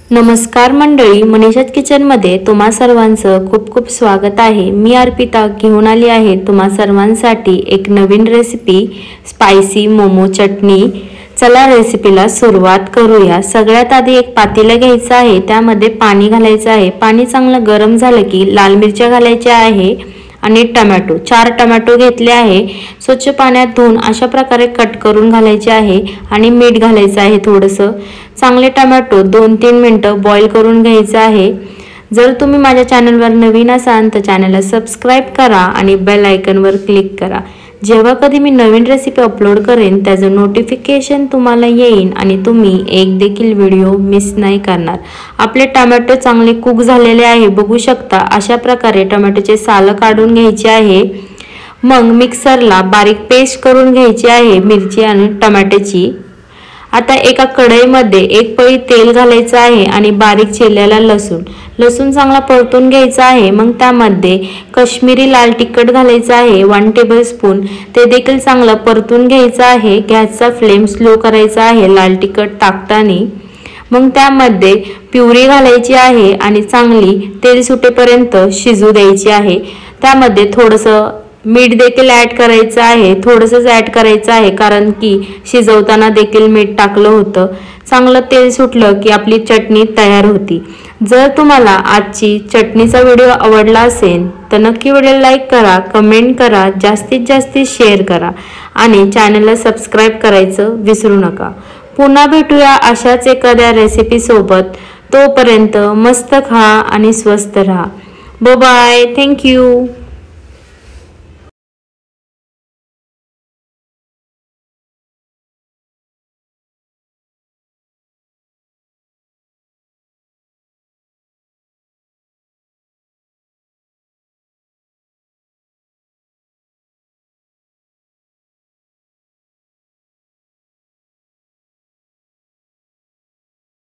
नमस्कार मंडळी, मनीषाज किचनमध्ये तुम्हा सर्वांचं खूप खूप स्वागत आहे। मी अर्पिता घेऊन आली आहे तुम्हा सर्वांसाठी एक नवीन रेसिपी, स्पायसी मोमो चटणी। चला रेसिपीला सुरुवात करूया। सगळ्यात आधी एक पातेलं घ्यायचं आहे, त्यामध्ये पाणी घालायचं आहे। पाणी चांगलं गरम झालं की लाल मिरच्या घालायच्या आहे आणि टोमॅटो 4 टोमॅटो घेतले आहे, स्वच्छ पाण्यात धुवून अशा प्रकारे कट करून घालायचे आहे आणि मीठ घालायचं आहे थोडंसं। चांगले टोमॅटो 2-3 मिनिटं बॉईल करून घ्यायचं आहे। जर तुम्ही माझ्या चॅनलवर नवीन असाल तर चॅनलला सबस्क्राइब करा आणि बेल आयकॉनवर क्लिक करा। जेव्हा कधी मी नवीन रेसिपी अपलोड करेन त्याचं नोटिफिकेशन तुम्हाला येईल आणि तुम्ही एक देखील व्हिडिओ मिस नाही करणार। आपले टोमॅटो चांगले कुक झालेले आहे, बघू शकता। अशा प्रकारे टोमॅटोचे साल काढून घ्यायचे आहे। मग मिक्सरला बारीक पेस्ट करून घ्यायची आहे मिरची आणि टोमॅटोची। आता एका कढईमध्ये एक पळी तेल घालायचं आहे आणि बारीक चिरलेला लसूण चांगला परतून घ्यायचा आहे। मग त्यामध्ये काश्मीरी लाल तिखट घालायचं आहे 1 टेबलस्पून, ते देखील चांगलं परतून घ्यायचं आहे। गॅसचा फ्लेम स्लो करायचा आहे लाल तिखट टाकताना। मग त्यामध्ये प्युरी घालायची आहे आणि चांगली तेल सुटेपर्यंत शिजू द्यायची आहे। त्यामध्ये थोडंसं मीठ देखील ॲड करायचं आहे, थोडंसंच ॲड करायचं आहे कारण की शिजवताना देखील मीठ टाकलं होतं। चांगलं तेल सुटलं की आपली चटणी तयार होती। जर तुम्हाला आजची चटणीचा व्हिडिओ आवडला असेल तर नक्की व्हिडिओ लाईक करा, कमेंट करा, जास्तीत जास्त शेअर करा आणि चॅनलला सबस्क्राइब करायचं विसरू नका। पुन्हा भेटूया अशाच एखाद्या रेसिपी सोबत। तोपर्यंत मस्त खा आणि स्वस्त राहा। Bye bye, thank you.